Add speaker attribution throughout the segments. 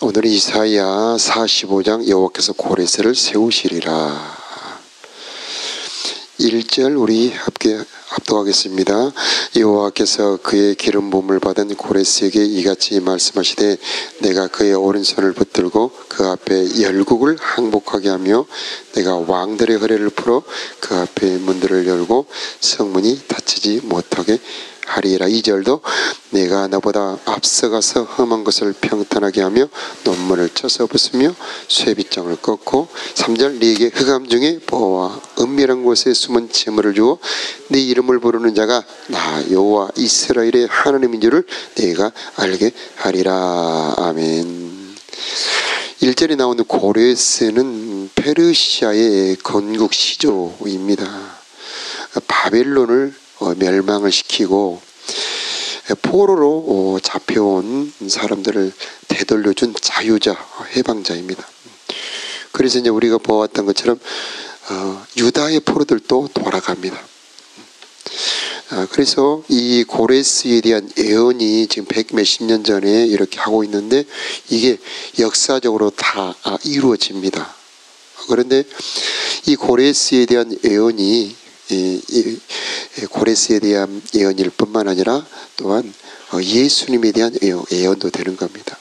Speaker 1: 오늘은 이사야 45장 여호와께서 고레스를 세우시리라. 1절 우리 함께 합독하겠습니다. 여호와께서 그의 기름 부음을 받은 고레스에게 이같이 말씀하시되 내가 그의 오른손을 붙들고 그 앞에 열국을 항복하게 하며 내가 왕들의 허리를 풀어 그 앞에 문들을 열고 성문이 닫히지 못하게 하리라. 2절도 내가 너보다 앞서가서 험한 것을 평탄하게 하며 논문을 쳐서 부수며 쇠빗장을 꺾고 3절 네게 흑암 중에 보호와 은밀한 곳에 숨은 재물을 주어 네 이름을 부르는 자가 나 여호와 이스라엘의 하나님인 줄을 네가 알게 하리라. 아멘. 1절에 나오는 고레스는 페르시아의 건국 시조입니다. 바벨론을 멸망을 시키고 포로로 잡혀온 사람들을 되돌려준 자유자, 해방자입니다. 그래서 이제 우리가 보았던 것처럼 유다의 포로들도 돌아갑니다. 그래서 이 고레스에 대한 예언이 지금 100몇십 년 전에 이렇게 하고 있는데 이게 역사적으로 다 이루어집니다. 그런데 이 고레스에 대한 예언이 고레스에 대한 예언일 뿐만 아니라 또한 예수님에 대한 예언도 되는 겁니다.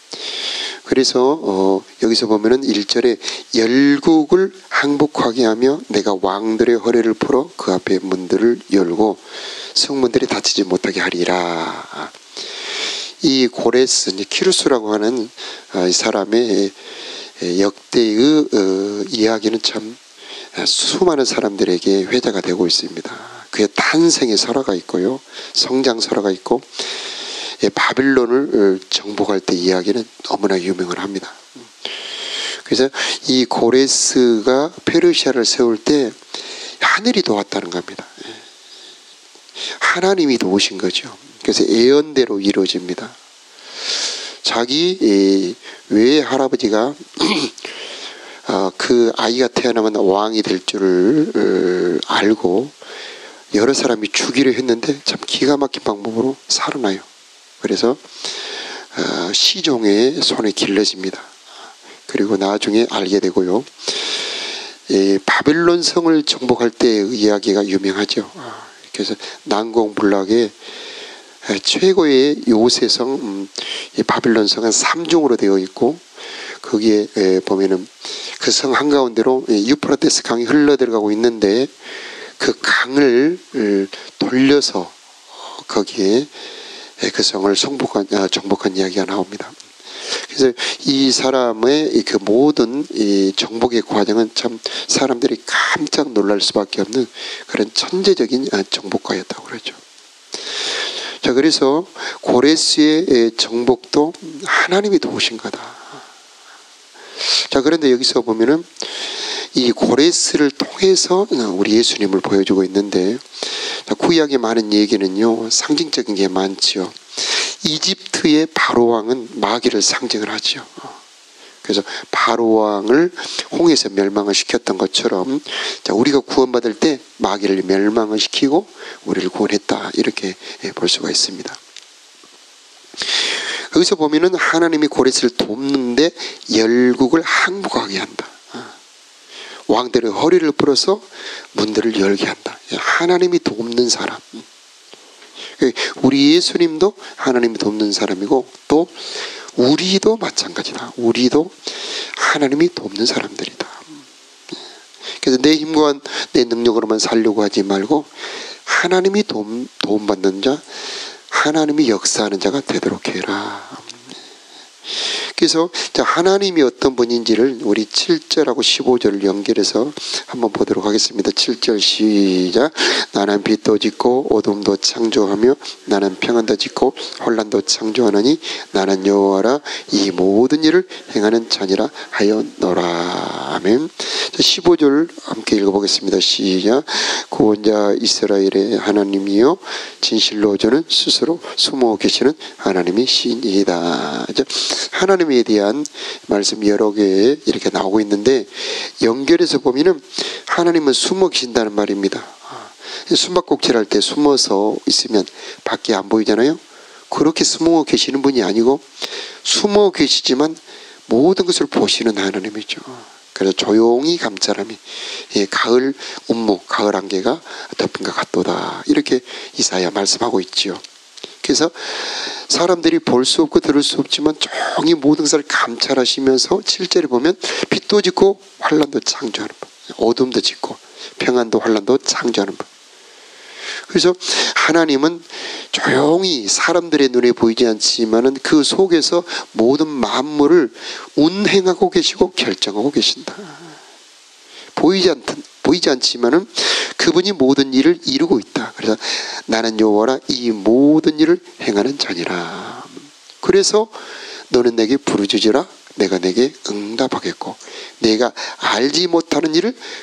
Speaker 1: 그래서 여기서 보면은 1절에 열국을 항복하게 하며 내가 왕들의 허리를 풀어 그 앞에 문들을 열고 성문들이 닫히지 못하게 하리라. 이 고레스, 키루스라고 하는 이 사람의 역대의 이야기는 참 수많은 사람들에게 회자가 되고 있습니다. 그의 탄생의 설화가 있고요, 성장 설화가 있고, 바빌론을 정복할 때 이야기는 너무나 유명을 합니다. 그래서 이 고레스가 페르시아를 세울 때 하늘이 도왔다는 겁니다. 하나님이 도우신 거죠. 그래서 예언대로 이루어집니다. 자기 외할아버지가 그 아이가 태어나면 왕이 될 줄을 알고 여러 사람이 죽이려 했는데 참 기가 막힌 방법으로 살아나요. 그래서 시종의 손에 길러집니다. 그리고 나중에 알게 되고요. 바벨론 성을 정복할 때의 이야기가 유명하죠. 그래서 난공불락의 최고의 요새성, 바벨론 성은 3중으로 되어 있고 거기에 보면은 그 성 한가운데로 유프라테스 강이 흘러들어가고 있는데 그 강을 돌려서 거기에 그 성을 정복한 이야기가 나옵니다. 그래서 이 사람의 그 모든 이 정복의 과정은 참 사람들이 깜짝 놀랄 수밖에 없는 그런 천재적인 정복가였다고 그러죠. 자, 그래서 고레스의 정복도 하나님이 도우신 거다. 자, 그런데 여기서 보면은 이 고레스를 통해서 우리 예수님을 보여주고 있는데, 구약에 많은 얘기는요 상징적인 게 많지요. 이집트의 바로왕은 마귀를 상징을 하죠. 그래서 바로왕을 홍해에서 멸망을 시켰던 것처럼, 자, 우리가 구원받을 때 마귀를 멸망을 시키고 우리를 구원했다, 이렇게 볼 수가 있습니다. 여기서 보면은 하나님이 고레스를 돕는데 열국을 항복하게 한다. 왕들의 허리를 풀어서 문들을 열게 한다. 하나님이 돕는 사람. 우리 예수님도 하나님이 돕는 사람이고 또 우리도 마찬가지다. 우리도 하나님이 돕는 사람들이다. 그래서 내 힘과 내 능력으로만 살려고 하지 말고 하나님이 도움받는 자, 하나님이 역사하는 자가 되도록 해라. 그래서 하나님이 어떤 분인지를 우리 7절하고 15절을 연결해서 한번 보도록 하겠습니다. 7절 시작. 나는 빛도 짓고 어둠도 창조하며 나는 평안도 짓고 혼란도 창조하느니 나는 여호와라 이 모든 일을 행하는 자니라 하였노라. 아멘. 15절 함께 읽어보겠습니다. 시작. 구원자 이스라엘의 하나님이여 진실로 저는 스스로 숨어 계시는 하나님이 신이다. 하나님에 대한 말씀 여러 개 이렇게 나오고 있는데 연결해서 보면은 하나님은 숨어 계신다는 말입니다. 숨바꼭질 할 때 숨어서 있으면 밖에 안 보이잖아요. 그렇게 숨어 계시는 분이 아니고 숨어 계시지만 모든 것을 보시는 하나님이죠. 그래서 조용히 감찰함이 가을 운무, 가을 안개가 덮인 것 같도다. 이렇게 이사야 말씀하고 있지요. 그래서 사람들이 볼 수 없고 들을 수 없지만 조용히 모든 것을 감찰하시면서 7절에 보면 빛도 짓고 환란도 창조하는 법, 어둠도 짓고 평안도 환란도 창조하는 법. 그래서 하나님은 조용히 사람들의 눈에 보이지 않지만은 그 속에서 모든 만물을 운행하고 계시고 결정하고 계신다. 보이지 않지만은 그분이 모든 일을 이루고 있다. 그래서 나는 여호와라 이 모든 일을 행하는 자니라. 그래서 너는 내게 부르짖으라 내가 내게 응답하겠고 내가 알지 못하는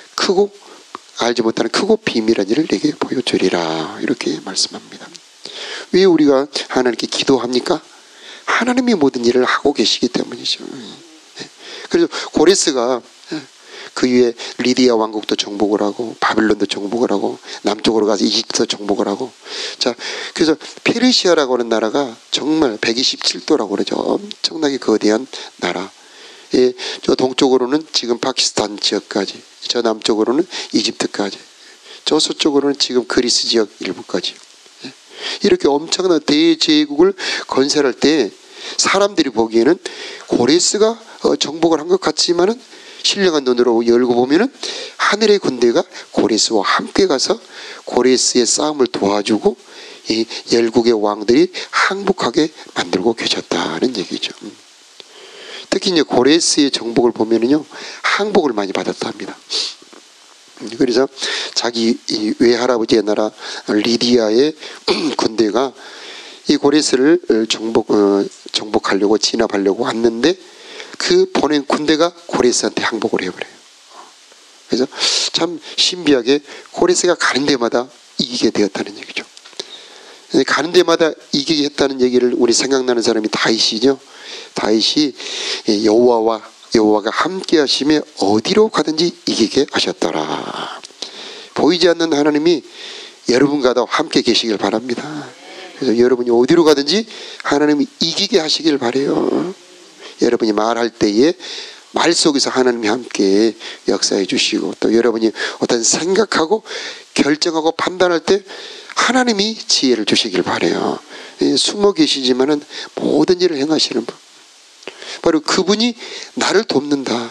Speaker 1: 크고 비밀한 일을 내게 보여주리라. 이렇게 말씀합니다. 왜 우리가 하나님께 기도합니까? 하나님이 모든 일을 하고 계시기 때문이죠. 그래서 고레스가 그 위에 리디아 왕국도 정복을 하고 바빌론도 정복을 하고 남쪽으로 가서 이집트도 정복을 하고, 자 그래서 페르시아라고 하는 나라가 정말 127도라고 그러죠. 엄청나게 거대한 나라. 예, 저 동쪽으로는 지금 파키스탄 지역까지, 저 남쪽으로는 이집트까지, 저 서쪽으로는 지금 그리스 지역 일부까지, 이렇게 엄청난 대제국을 건설할 때 사람들이 보기에는 고레스가 정복을 한 것 같지만은 신령한 눈으로 열고 보면은 하늘의 군대가 고레스와 함께 가서 고레스의 싸움을 도와주고 이 열국의 왕들이 항복하게 만들고 계셨다는 얘기죠. 특히 이제 고레스의 정복을 보면은요 항복을 많이 받았다 합니다. 그래서 자기 이 외할아버지의 나라 리디아의 군대가 이 고레스를 정복하려고 진압하려고 왔는데 그 보낸 군대가 고레스한테 항복을 해버려요. 그래서 참 신비하게 고레스가 가는 데마다 이기게 되었다는 얘기죠. 가는 데마다 이기게 했다는 얘기를 우리 생각나는 사람이 다윗이죠. 다윗이 여호와가 함께 하시며 어디로 가든지 이기게 하셨더라. 보이지 않는 하나님이 여러분과도 함께 계시길 바랍니다. 그래서 여러분이 어디로 가든지 하나님이 이기게 하시길 바라요. 여러분이 말할 때에 말 속에서 하나님이 함께 역사해 주시고, 또 여러분이 어떤 생각하고 결정하고 판단할 때 하나님이 지혜를 주시길 바라요. 숨어 계시지만은 모든 일을 행하시는 분, 바로 그분이 나를 돕는다.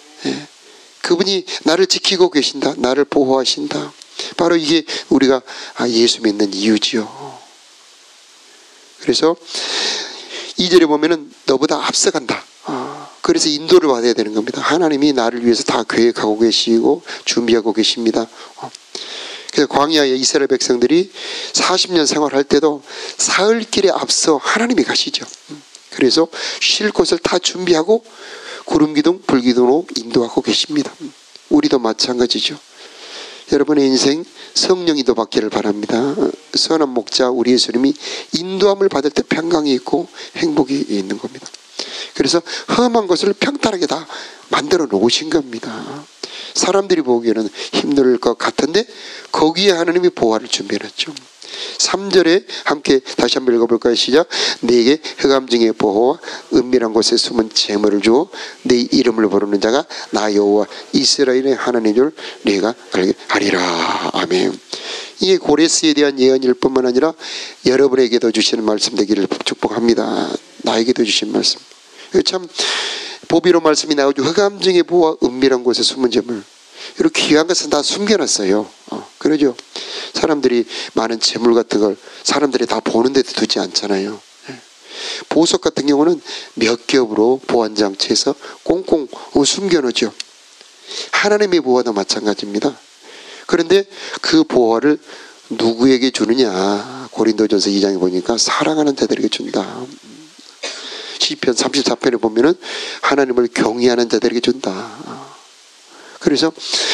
Speaker 1: 그분이 나를 지키고 계신다. 나를 보호하신다. 바로 이게 우리가 예수 믿는 이유지요. 그래서 2절에 보면은 너보다 앞서간다. 그래서 인도를 받아야 되는 겁니다. 하나님이 나를 위해서 다 계획하고 계시고 준비하고 계십니다. 그래서 광야에 이스라엘 백성들이 40년 생활할 때도 사흘길에 앞서 하나님이 가시죠. 그래서 쉴 곳을 다 준비하고 구름기둥 불기둥으로 인도하고 계십니다. 우리도 마찬가지죠. 여러분의 인생 성령 인도 받기를 바랍니다. 선한 목자 우리 예수님이 인도함을 받을 때 평강이 있고 행복이 있는 겁니다. 그래서 험한 것을 평탄하게 다 만들어 놓으신 겁니다. 사람들이 보기에는 힘들 것 같은데 거기에 하나님이 보화를 준비해놨죠. 3절에 함께 다시 한번 읽어볼까요? 시작. 내게 흑암 중의 보호와 은밀한 곳에 숨은 재물을 주어 내 이름을 부르는 자가 나 여호와 이스라엘의 하나님인 줄 네가 알게 하리라. 아멘. 이게 고레스에 대한 예언일 뿐만 아니라 여러분에게도 주시는 말씀 되기를 축복합니다. 나에게도 주신 말씀. 참 보비로 말씀이 나오죠. 흑암 중의 보호와 은밀한 곳에 숨은 재물, 이렇게 귀한 것은 다 숨겨놨어요. 그러죠. 사람들이 많은 재물 같은 걸 사람들이 다 보는 데도 두지 않잖아요. 보석 같은 경우는 몇 겹으로 보안장치에서 꽁꽁 숨겨놓죠. 하나님의 보화도 마찬가지입니다. 그런데 그 보화를 누구에게 주느냐? 고린도전서 2장에 보니까 사랑하는 자들에게 준다. 시편 34편에 보면은 하나님을 경외하는 자들에게 준다. 그래서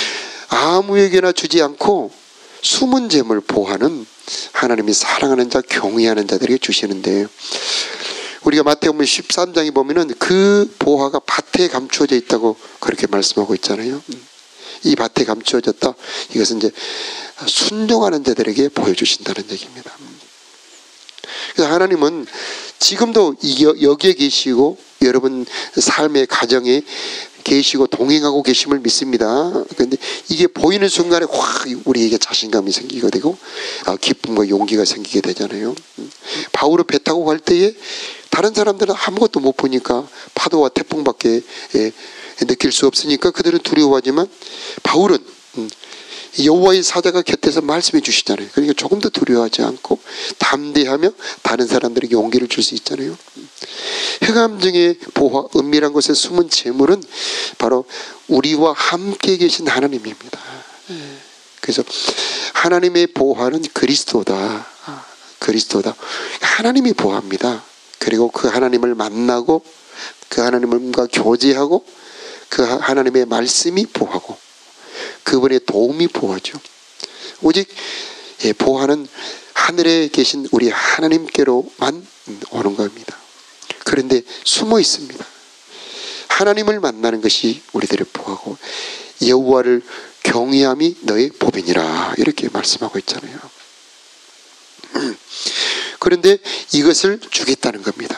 Speaker 1: 아무에게나 주지 않고 숨은 재물 보화는 하나님이 사랑하는 자, 경외하는 자들에게 주시는데, 우리가 마태복음 13장에 보면은 그 보화가 밭에 감추어져 있다고 그렇게 말씀하고 있잖아요. 이 밭에 감추어졌다. 이것은 이제 순종하는 자들에게 보여주신다는 얘기입니다. 그래서 하나님은 지금도 여기에 계시고 여러분 삶의 가정에 계시고 동행하고 계심을 믿습니다. 그런데 이게 보이는 순간에 확 우리에게 자신감이 생기게 되고 기쁨과 용기가 생기게 되잖아요. 바울은 배 타고 갈 때에 다른 사람들은 아무것도 못 보니까 파도와 태풍밖에 느낄 수 없으니까 그들은 두려워하지만 바울은 여호와의 사자가 곁에서 말씀해 주시잖아요. 그러니까 조금 더 두려워하지 않고 담대하며 다른 사람들에게 용기를 줄 수 있잖아요. 흑암중의 보화, 은밀한 곳에 숨은 재물은 바로 우리와 함께 계신 하나님입니다. 그래서 하나님의 보화는 그리스도다. 그리스도다. 하나님이 보화입니다. 그리고 그 하나님을 만나고 그 하나님과 교제하고 그 하나님의 말씀이 보화고 그분의 도움이 보화죠. 오직 보화는 하늘에 계신 우리 하나님께로만 오는 겁니다. 그런데 숨어 있습니다. 하나님을 만나는 것이 우리들의 보화고 여호와를 경외함이 너의 법이니라 이렇게 말씀하고 있잖아요. 그런데 이것을 주겠다는 겁니다.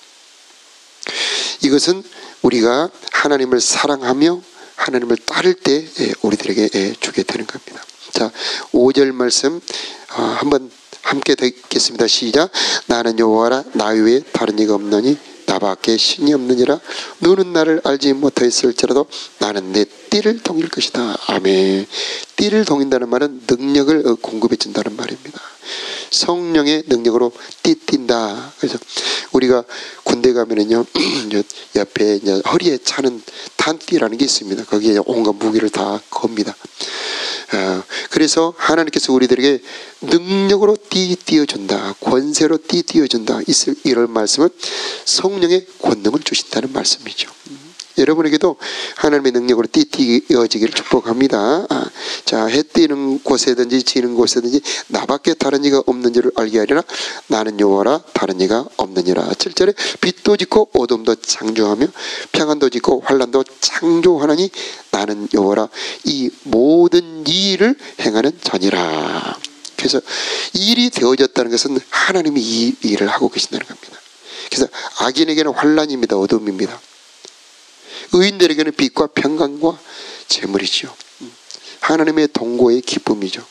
Speaker 1: 이것은 우리가 하나님을 사랑하며 하나님을 따를 때 우리들에게 주게 되는 겁니다. 자, 5절 말씀 한번 함께 듣겠습니다. 시작. 나는 여호와라 나 외에 다른 이가 없느니 나밖에 신이 없느니라. 너는 나를 알지 못하였을지라도 나는 내 띠를 동일 것이다. 아멘. 띠를 동인다는 말은 능력을 공급해 준다는 말입니다. 성령의 능력으로 띠뛴다. 그래서 우리가 군대 가면은요 옆에 이제 허리에 차는 탄띠라는 게 있습니다. 거기에 온갖 무기를 다 겁니다. 그래서 하나님께서 우리들에게 능력으로 띄워준다, 권세로 띄워준다 이런 말씀은 성령의 권능을 주신다는 말씀이죠. 여러분에게도 하나님의 능력으로 띄워지기를 축복합니다. 자, 해 뜨는 곳에든지 지는 곳에든지 나밖에 다른 이가 없는 줄을 알게 하리라. 나는 여호와라 다른 이가 없느니라. 7절에 빛도 짓고 어둠도 창조하며 평안도 짓고 환난도 창조하나니 나는 여호와라 이 모든 일을 행하는 자니라. 그래서 일이 되어졌다는 것은 하나님이 이 일을 하고 계신다는 겁니다. 그래서 악인에게는 환난입니다. 어둠입니다. 의인들에게는 빛과 평강과 재물이죠. 하나님의 동고의 기쁨이죠.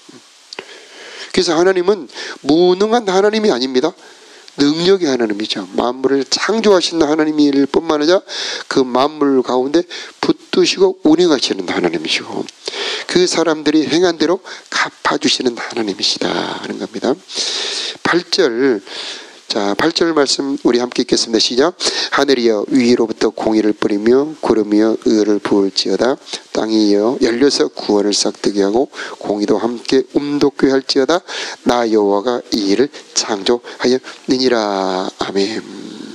Speaker 1: 그래서 하나님은 무능한 하나님이 아닙니다. 능력의 하나님이죠. 만물을 창조하시는 하나님일 뿐만 아니라 그 만물 가운데 붙드시고 운행하시는 하나님이시고 그 사람들이 행한 대로 갚아주시는 하나님이시다 하는 겁니다. 8절 자, 8절 말씀 우리 함께 읽겠습니다. 시작. 하늘이여 위로부터 공의를 뿌리며 구름이여 의를 부을지어다. 땅이여 열려서 구원을 싹트게 하고 공의도 함께 움돋게 할지어다. 나 여호와가 이 일을 창조하였느니라. 아멘.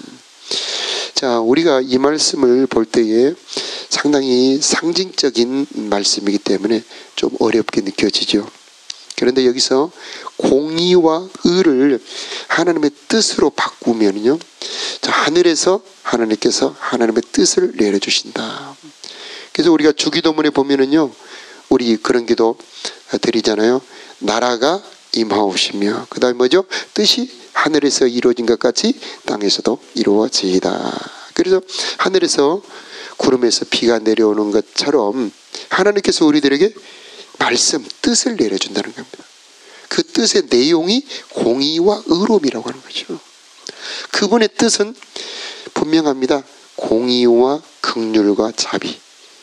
Speaker 1: 자, 우리가 이 말씀을 볼 때에 상당히 상징적인 말씀이기 때문에 좀 어렵게 느껴지죠. 그런데 여기서 공의와 의를 하나님의 뜻으로 바꾸면요, 하늘에서 하나님께서 하나님의 뜻을 내려주신다. 그래서 우리가 주기도문에 보면은요, 우리 그런 기도 드리잖아요. 나라가 임하옵시며, 그 다음에 뭐죠? 뜻이 하늘에서 이루어진 것 같이 땅에서도 이루어지이다. 그래서 하늘에서 구름에서 비가 내려오는 것처럼 하나님께서 우리들에게 말씀, 뜻을 내려준다는 겁니다. 그 뜻의 내용이 공의와 의로움이라고 하는 거죠. 그분의 뜻은 분명합니다. 공의와 긍휼과 자비.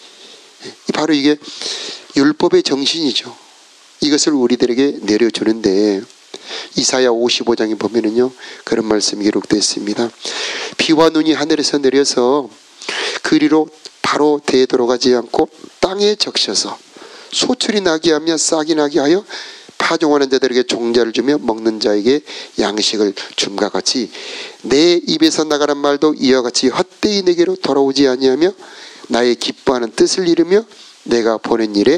Speaker 1: 바로 이게 율법의 정신이죠. 이것을 우리들에게 내려주는데 이사야 55장에 보면은요 그런 말씀이 기록되어 있습니다. 비와 눈이 하늘에서 내려서 그리로 바로 되돌아가지 않고 땅에 적셔서 소출이 나게 하며 싹이 나게 하여 파종하는 자들에게 종자를 주며 먹는 자에게 양식을 줌과 같이 내 입에서 나가는 말도 이와 같이 헛되이 내게로 돌아오지 아니하며 나의 기뻐하는 뜻을 이루며 내가 보낸 일에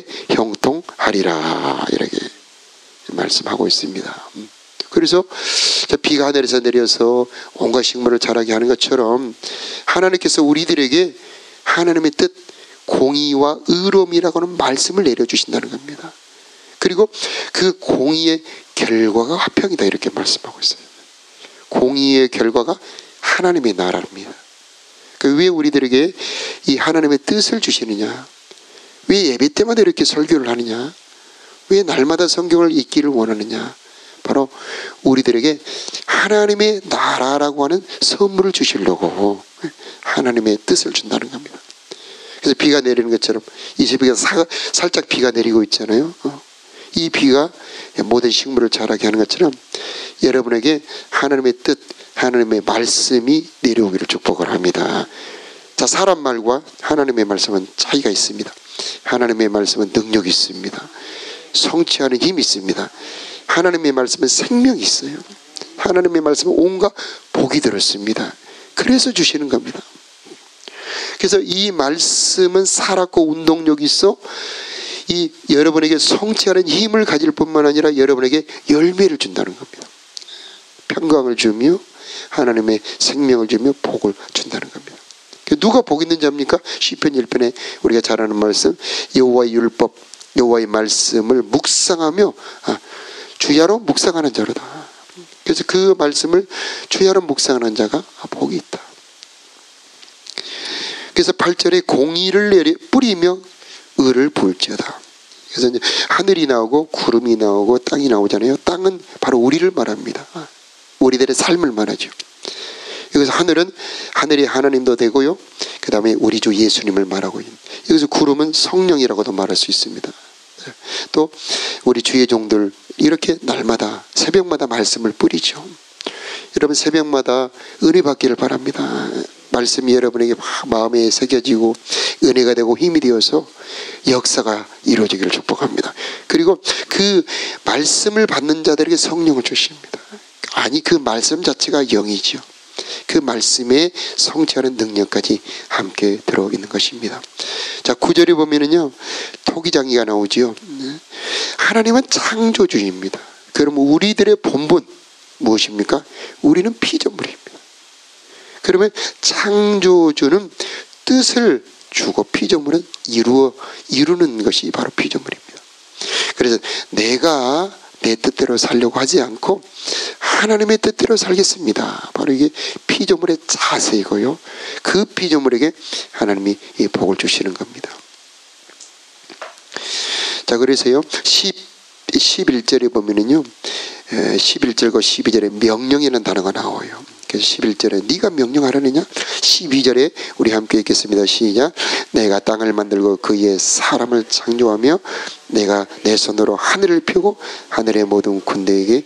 Speaker 1: 형통하리라. 이렇게 말씀하고 있습니다. 그래서 비가 하늘에서 내려서 온갖 식물을 자라게 하는 것처럼 하나님께서 우리들에게 하나님의 뜻 공의와 의로움이라고 하는 말씀을 내려주신다는 겁니다. 그리고 그 공의의 결과가 화평이다 이렇게 말씀하고 있어요. 공의의 결과가 하나님의 나라입니다. 왜 우리들에게 이 하나님의 뜻을 주시느냐? 왜 예배 때마다 이렇게 설교를 하느냐? 왜 날마다 성경을 읽기를 원하느냐? 바로 우리들에게 하나님의 나라라고 하는 선물을 주시려고 하나님의 뜻을 준다는 겁니다. 그래서 비가 내리는 것처럼 이집에 살짝 비가 내리고 있잖아요. 이 비가 모든 식물을 자라게 하는 것처럼 여러분에게 하나님의 뜻, 하나님의 말씀이 내려오기를 축복을 합니다. 자, 사람 말과 하나님의 말씀은 차이가 있습니다. 하나님의 말씀은 능력이 있습니다. 성취하는 힘이 있습니다. 하나님의 말씀은 생명이 있어요. 하나님의 말씀은 온갖 복이 들었습니다. 그래서 주시는 겁니다. 그래서 이 말씀은 살았고 운동력이 있어 이 여러분에게 성취하는 힘을 가질 뿐만 아니라 여러분에게 열매를 준다는 겁니다. 평강을 주며 하나님의 생명을 주며 복을 준다는 겁니다. 누가 복 있는 자입니까? 시편 1편에 우리가 잘 아는 말씀, 여호와의 율법, 여호와의 말씀을 묵상하며 주야로 묵상하는 자로다. 그래서 그 말씀을 주야로 묵상하는 자가 복이 있다. 그래서 8절에 공의를 뿌리며 의를 부을지어다. 그래서 이제 하늘이 나오고 구름이 나오고 땅이 나오잖아요. 땅은 바로 우리를 말합니다. 우리들의 삶을 말하죠. 여기서 하늘은 하늘이 하나님도 되고요. 그 다음에 우리 주 예수님을 말하고 있는. 여기서 구름은 성령이라고도 말할 수 있습니다. 또 우리 주의 종들 이렇게 날마다 새벽마다 말씀을 뿌리죠. 여러분 새벽마다 은혜 받기를 바랍니다. 말씀이 여러분에게 마음에 새겨지고 은혜가 되고 힘이 되어서 역사가 이루어지기를 축복합니다. 그리고 그 말씀을 받는 자들에게 성령을 주십니다. 아니 그 말씀 자체가 영이죠. 그 말씀에 성취하는 능력까지 함께 들어있는 것입니다. 자, 9절에 보면은요 토기장이가 나오지요. 하나님은 창조주입니다. 그러면 우리들의 본분 무엇입니까? 우리는 피조물입니다. 그러면 창조주는 뜻을 주고 피조물은 이루는 것이 바로 피조물입니다. 그래서 내가 내 뜻대로 살려고 하지 않고 하나님의 뜻대로 살겠습니다. 바로 이게 피조물의 자세이고요. 그 피조물에게 하나님이 이 복을 주시는 겁니다. 자, 그래서요 11절에 보면은요 11절과 12절에 명령이라는 단어가 나와요. 그래서 11절에 네가 명령하려느냐? 12절에 우리 함께 읽겠습니다. 시작. 내가 땅을 만들고 그 위에 사람을 창조하며 내가 내 손으로 하늘을 펴고 하늘의 모든 군대에게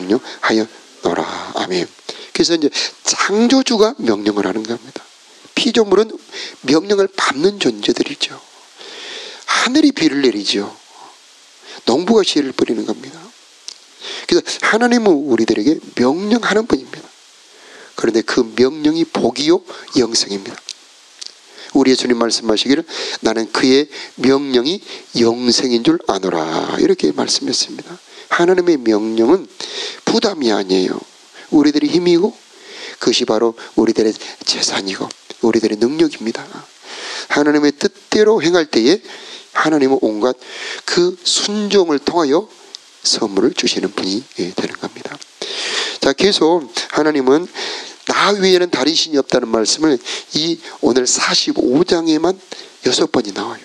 Speaker 1: 명령하였노라. 아멘. 그래서 이제 창조주가 명령을 하는 겁니다. 피조물은 명령을 받는 존재들이죠. 하늘이 비를 내리죠. 농부가 씨를 뿌리는 겁니다. 그래서 하나님은 우리들에게 명령하는 분입니다. 그런데 그 명령이 복이요 영생입니다. 우리 예수님 말씀하시기를 나는 그의 명령이 영생인 줄 아노라 이렇게 말씀했습니다. 하나님의 명령은 부담이 아니에요. 우리들의 힘이고 그것이 바로 우리들의 재산이고 우리들의 능력입니다. 하나님의 뜻대로 행할 때에 하나님은 온갖 그 순종을 통하여 선물을 주시는 분이 되는 겁니다. 자, 계속 하나님은 나 외에는 다른 신이 없다는 말씀을 이 오늘 45장에만 6번이 나와요.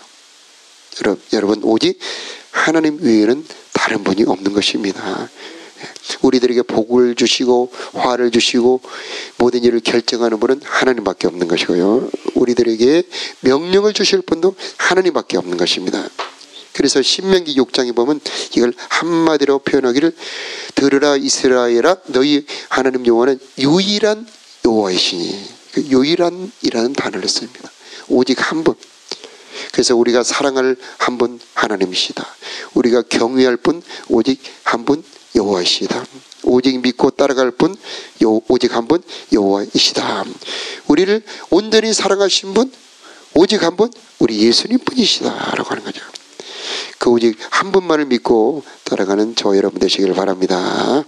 Speaker 1: 여러분 오직 하나님 외에는 다른 분이 없는 것입니다. 우리들에게 복을 주시고 화를 주시고 모든 일을 결정하는 분은 하나님밖에 없는 것이고요. 우리들에게 명령을 주실 분도 하나님밖에 없는 것입니다. 그래서 신명기 6장에 보면 이걸 한마디로 표현하기를 들으라 이스라엘아 너희 하나님 여호와는 유일한 여호와의 신이 그 유일한이라는 단어를 씁니다. 오직 한 분. 그래서 우리가 사랑할 한 분 하나님이시다. 우리가 경외할 분 오직 한 분 여호와이시다. 오직 믿고 따라갈 분 오직 한 분 여호와이시다. 우리를 온전히 사랑하신 분 오직 한 분 우리 예수님 분이시다 라고 하는 거죠. 그 오직 한 분만을 믿고 따라가는 저 여러분 되시길 바랍니다.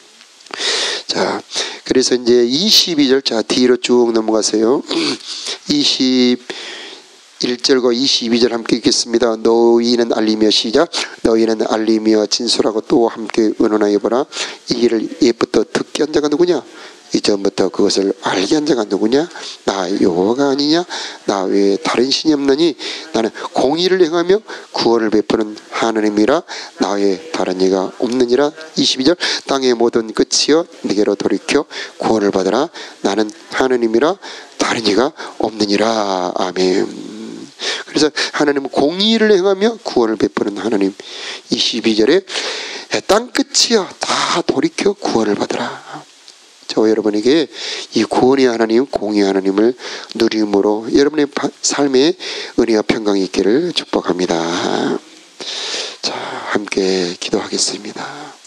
Speaker 1: 자, 그래서 이제 22절 자 뒤로 쭉 넘어가세요. 21절과 22절 함께 읽겠습니다. 너희는 알리며 시작. 너희는 알리며 진술하고 또 함께 의논하여 보라. 이 일을 옛부터 듣게 한 자가 누구냐? 이전부터 그것을 알게 한 자가 누구냐? 나 여호와가 아니냐? 나 외에 다른 신이 없느니 나는 공의를 행하며 구원을 베푸는 하나님이라 나 외에 다른 이가 없느니라. 22절 땅의 모든 끝이여 네게로 돌이켜 구원을 받으라. 나는 하나님이라 다른 이가 없느니라. 아멘. 그래서 하나님은 공의를 행하며 구원을 베푸는 하나님. 22절에 땅 끝이여 다 돌이켜 구원을 받으라. 저와 여러분에게 이 구원의 하나님, 공의의 하나님을 누림으로 여러분의 삶에 은혜와 평강이 있기를 축복합니다. 자, 함께 기도하겠습니다.